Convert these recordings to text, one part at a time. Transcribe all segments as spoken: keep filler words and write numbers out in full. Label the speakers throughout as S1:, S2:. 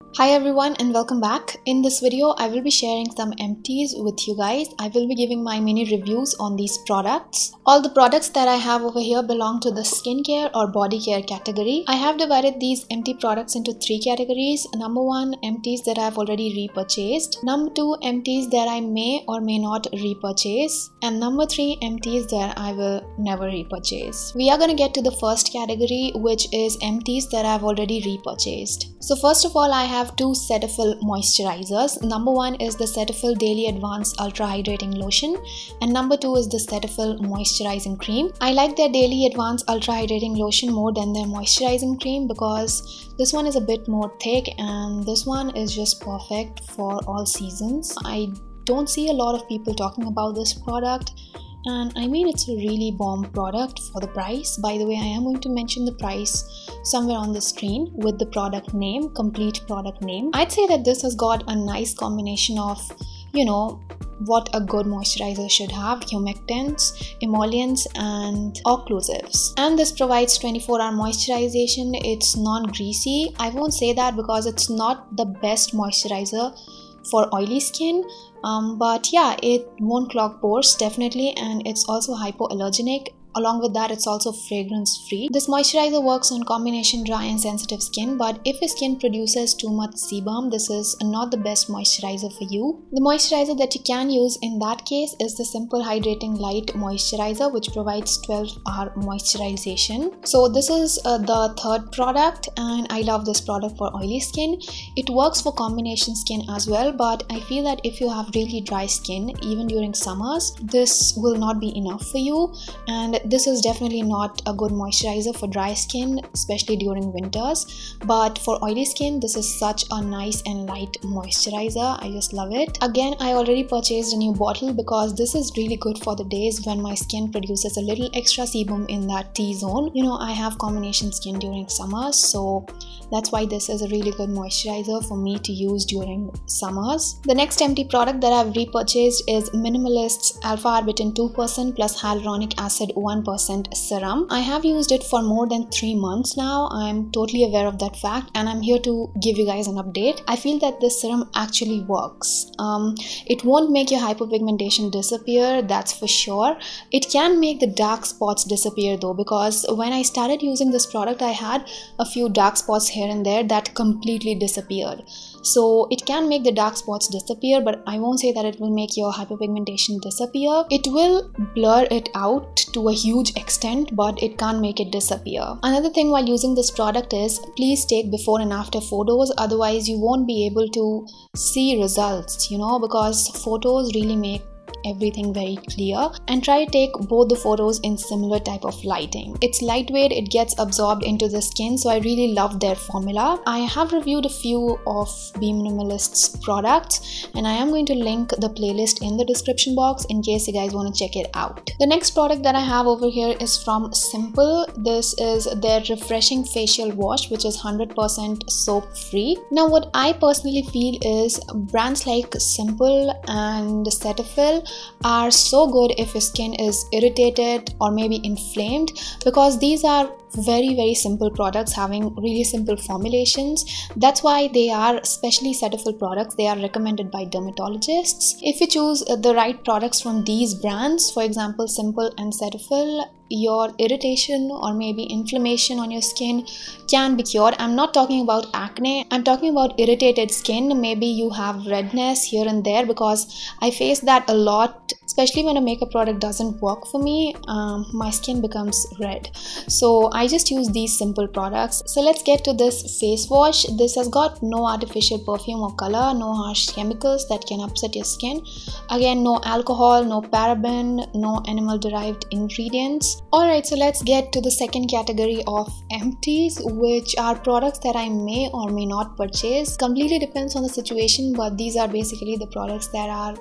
S1: Hi everyone and welcome back. In this video, I will be sharing some empties with you guys. I will be giving my mini reviews on these products. All the products that I have over here belong to the skincare or body care category. I have divided these empty products into three categories. Number one, empties that I have already repurchased. Number two, empties that I may or may not repurchase. And number three, empties that I will never repurchase. We are going to get to the first category, which is empties that I have already repurchased. So first of all, I have two Cetaphil moisturizers. Number one is the Cetaphil DailyAdvance Ultra Hydrating Lotion and number two is the Cetaphil Moisturizing Cream. I like their DailyAdvance Ultra Hydrating Lotion more than their Moisturizing Cream because this one is a bit more thick and this one is just perfect for all seasons. I don't see a lot of people talking about this product. And I mean, it's a really bomb product for the price. By the way, I am going to mention the price somewhere on the screen with the product name, complete product name. I'd say that this has got a nice combination of, you know, what a good moisturizer should have: humectants, emollients and occlusives. And this provides twenty-four hour moisturization. It's non-greasy. I won't say that because it's not the best moisturizer for oily skin, um, but yeah, it won't clog pores definitely, and it's also hypoallergenic. Along with that, it's also fragrance free. This moisturizer works on combination dry and sensitive skin, but if your skin produces too much sebum, this is not the best moisturizer for you. The moisturizer that you can use in that case is the Simple Hydrating Light Moisturiser, which provides twelve hour moisturization. So this is uh, the third product, and I love this product for oily skin. It works for combination skin as well, but I feel that if you have really dry skin, even during summers, this will not be enough for you. And this is definitely not a good moisturizer for dry skin, especially during winters. But for oily skin, this is such a nice and light moisturizer. I just love it. Again, I already purchased a new bottle because this is really good for the days when my skin produces a little extra sebum in that T-zone. You know, I have combination skin during summers, so that's why this is a really good moisturizer for me to use during summers. The next empty product that I've repurchased is Minimalist's Alpha Arbutin two percent plus Hyaluronic Acid one percent serum. I have used it for more than three months now. I'm totally aware of that fact and I'm here to give you guys an update. I feel that this serum actually works. Um, it won't make your hyperpigmentation disappear, that's for sure. It can make the dark spots disappear though, because when I started using this product, I had a few dark spots here and there that completely disappeared. So it can make the dark spots disappear, but I won't say that it will make your hyperpigmentation disappear. It will blur it out to a huge extent, but it can't make it disappear. Another thing while using this product is please take before and after photos, otherwise you won't be able to see results, you know, because photos really make everything very clear, and try to take both the photos in similar type of lighting. It's lightweight, it gets absorbed into the skin, so I really love their formula. I have reviewed a few of Be Minimalist's products and I am going to link the playlist in the description box in case you guys want to check it out. The next product that I have over here is from Simple. This is their refreshing facial wash, which is one hundred percent soap free. Now what I personally feel is brands like Simple and Cetaphil are so good if your skin is irritated or maybe inflamed, because these are very very simple products having really simple formulations. That's why they are, especially Cetaphil products, they are recommended by dermatologists. If you choose the right products from these brands, for example Simple and Cetaphil, your irritation or maybe inflammation on your skin can be cured. I'm not talking about acne, I'm talking about irritated skin. Maybe you have redness here and there, because I face that a lot, especially when a makeup product doesn't work for me. Um, my skin becomes red, so I just use these simple products. So let's get to this face wash. This has got no artificial perfume or color, no harsh chemicals that can upset your skin. Again, no alcohol, no paraben, no animal derived ingredients. Alright, so let's get to the second category of empties, which are products that I may or may not purchase. Completely depends on the situation, but these are basically the products that are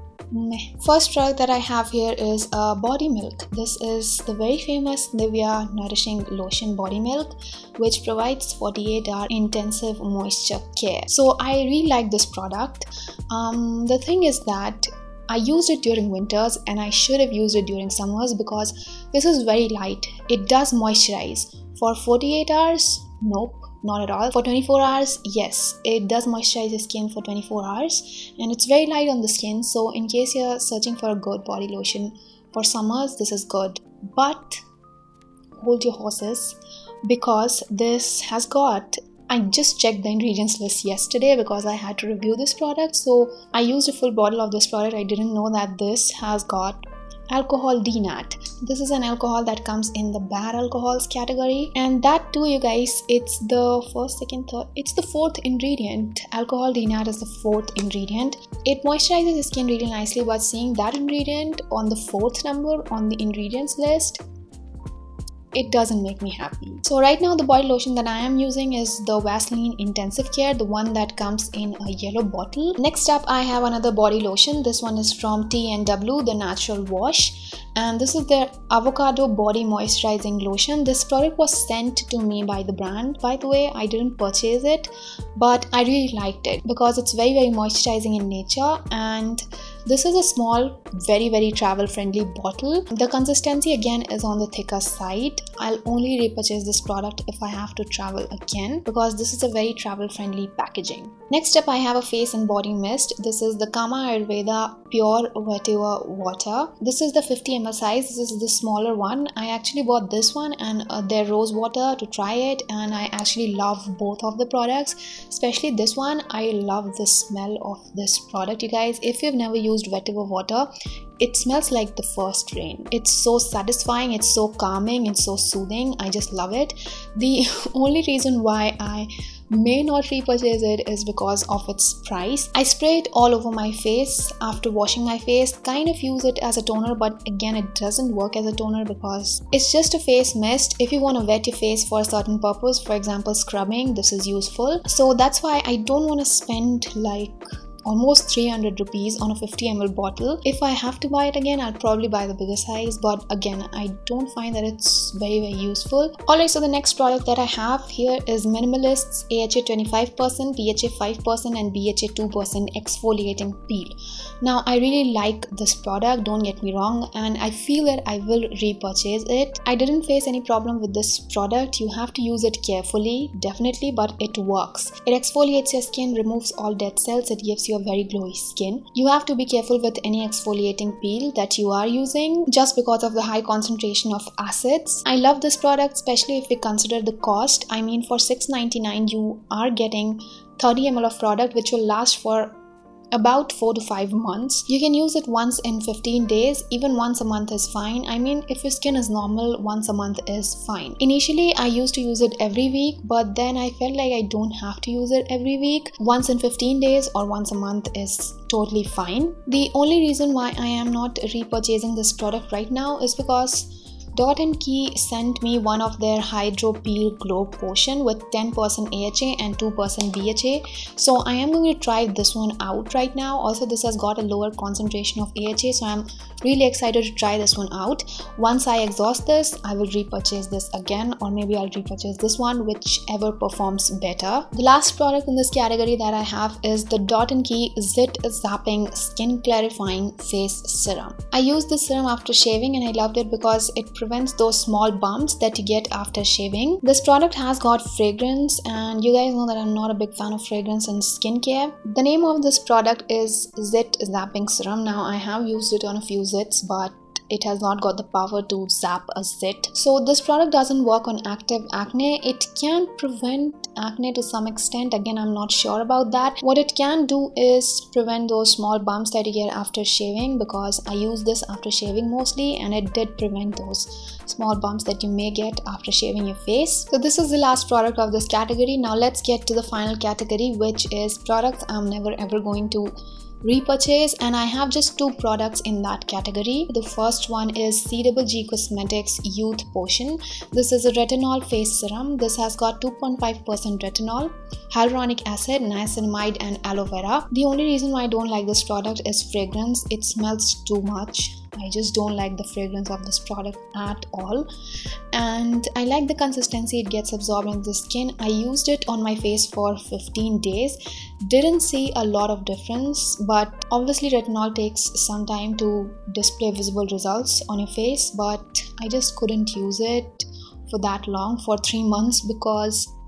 S1: meh. First product that I have here is uh, body milk. This is the very famous Nivea Nourishing Lotion body milk, which provides forty-eight hour intensive moisture care. So I really like this product. Um, the thing is that I used it during winters and I should have used it during summers because this is very light. It does moisturize. For forty-eight hours, nope. not at all. For twenty-four hours, yes, it does moisturize your skin for twenty-four hours, and it's very light on the skin. So in case you're searching for a good body lotion for summers, this is good. But hold your horses, because this has got, I just checked the ingredients list yesterday because I had to review this product. So I used a full bottle of this product. I didn't know that this has got alcohol denat. This is an alcohol that comes in the bad alcohols category, and that too, you guys, it's the first, second, third, it's the fourth ingredient. Alcohol denat is the fourth ingredient. It moisturizes the skin really nicely, but seeing that ingredient on the fourth number on the ingredients list, it doesn't make me happy. So right now the body lotion that I am using is the Vaseline Intensive Care, the one that comes in a yellow bottle. Next up, I have another body lotion. This one is from T and W, the Natural Wash, and this is their Avocado Body Moisturizing Lotion. This product was sent to me by the brand. By the way, I didn't purchase it, but I really liked it because it's very very moisturizing in nature, and this is a small, very very travel friendly bottle. The consistency again is on the thicker side. I'll only repurchase this product if I have to travel again, because this is a very travel friendly packaging. Next up, I have a face and body mist. This is the Kama Ayurveda Pure Vetiver Water. This is the fifty milliliter size. This is the smaller one. I actually bought this one and uh, their rose water to try it, and I actually love both of the products, especially this one. I love the smell of this product, you guys. If you've never used vetiver water, it smells like the first rain. It's so satisfying, it's so calming, it's so soothing. I just love it. The only reason why I may not repurchase it is because of its price. I spray it all over my face after washing my face, kind of use it as a toner, but again it doesn't work as a toner because it's just a face mist. If you want to wet your face for a certain purpose, for example scrubbing, this is useful. So that's why I don't want to spend like almost three hundred rupees on a fifty milliliter bottle. If I have to buy it again, I'll probably buy the bigger size, but again I don't find that it's very very useful. Alright, so the next product that I have here is Minimalist's A H A twenty-five percent, B H A five percent and B H A two percent exfoliating peel. Now I really like this product, don't get me wrong, and I feel that I will repurchase it. I didn't face any problem with this product. You have to use it carefully, definitely, but it works. It exfoliates your skin, removes all dead cells, it gives you a very glowy skin. You have to be careful with any exfoliating peel that you are using just because of the high concentration of acids. I love this product, especially if we consider the cost. I mean, for six ninety-nine you are getting thirty milliliters of product which will last for about four to five months. You can use it once in fifteen days, even once a month is fine. I mean, if your skin is normal, once a month is fine. Initially I used to use it every week, but then I felt like I don't have to use it every week. Once in fifteen days or once a month is totally fine. The only reason why I am not repurchasing this product right now is because Dot and Key sent me one of their Hydro Peel Glow Potion with ten percent A H A and two percent B H A. So I am going to try this one out right now. Also, this has got a lower concentration of A H A, so I'm really excited to try this one out. Once I exhaust this, I will repurchase this again, or maybe I'll repurchase this one, whichever performs better. The last product in this category that I have is the Dot and Key Zit Zapping Skin Clarifying Face Serum. I used this serum after shaving and I loved it because it prevents those small bumps that you get after shaving. This product has got fragrance, and you guys know that I'm not a big fan of fragrance in skincare. The name of this product is Zit Zapping Serum. Now I have used it on a few zits, but it has not got the power to zap a zit. So this product doesn't work on active acne. It can prevent acne to some extent. Again, I'm not sure about that. What it can do is prevent those small bumps that you get after shaving, because I use this after shaving mostly, and it did prevent those small bumps that you may get after shaving your face. So this is the last product of this category. Now let's get to the final category, which is products I'm never ever going to repurchase, and I have just two products in that category. The first one is C W G Cosmetics Youth Potion. This is a retinol face serum. This has got two point five percent retinol, hyaluronic acid, niacinamide and aloe vera. The only reason why I don't like this product is fragrance. It smells too much. I just don't like the fragrance of this product at all, and I like the consistency it gets absorbed in the skin. I used it on my face for fifteen days, didn't see a lot of difference, but obviously retinol takes some time to display visible results on your face, but I just couldn't use it for that long, for three months, because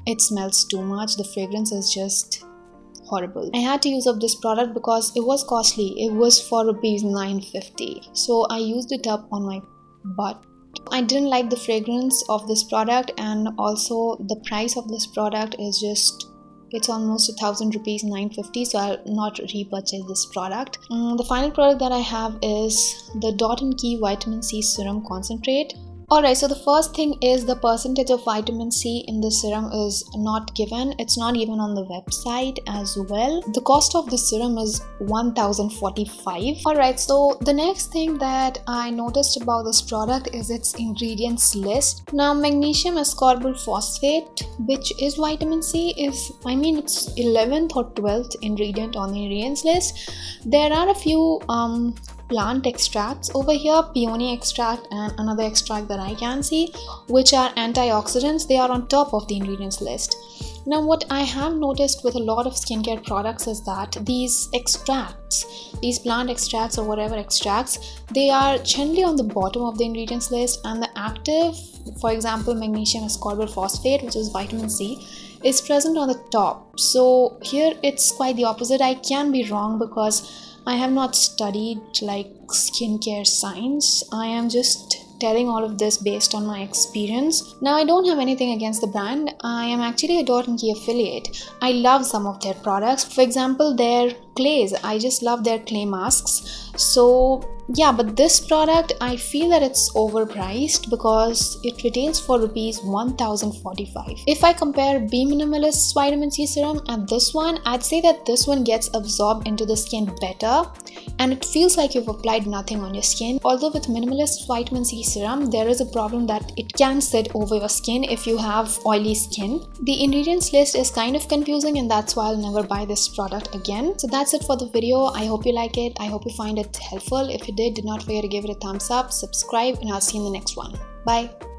S1: it smells too much. The fragrance is just horrible. I had to use up this product because it was costly. It was for rupees nine fifty. So I used it up on my butt. I didn't like the fragrance of this product, and also the price of this product is just, it's almost a thousand rupees, nine fifty, so I'll not repurchase this product. Um, the final product that I have is the Dot and Key Vitamin C Serum Concentrate. Alright, so the first thing is the percentage of vitamin C in the serum is not given. It's not even on the website as well. The cost of the serum is one thousand forty-five. Alright, so the next thing that I noticed about this product is its ingredients list. Now, magnesium ascorbyl phosphate, which is vitamin C, is, I mean, it's eleventh or twelfth ingredient on the ingredients list. There are a few um plant extracts over here, peony extract and another extract that I can see, which are antioxidants. They are on top of the ingredients list. Now, what I have noticed with a lot of skincare products is that these extracts, these plant extracts or whatever extracts, they are generally on the bottom of the ingredients list, and the active, for example, magnesium ascorbyl phosphate, which is vitamin C, is present on the top. So here it's quite the opposite. I can be wrong because I have not studied like skincare science. I am just telling all of this based on my experience. Now, I don't have anything against the brand. I am actually a Dot and Key affiliate. I love some of their products. For example, their clays. I just love their clay masks. So yeah, but this product, I feel that it's overpriced because it retails for rupees one thousand forty-five. If I compare Be Minimalist's vitamin C serum and this one, I'd say that this one gets absorbed into the skin better and it feels like you've applied nothing on your skin. Although with Minimalist vitamin C serum, there is a problem that it can sit over your skin if you have oily skin. The ingredients list is kind of confusing, and that's why I'll never buy this product again. So that's it for the video. I hope you like it. I hope you find it helpful. If you did, do not forget to give it a thumbs up, subscribe, and I'll see you in the next one. Bye.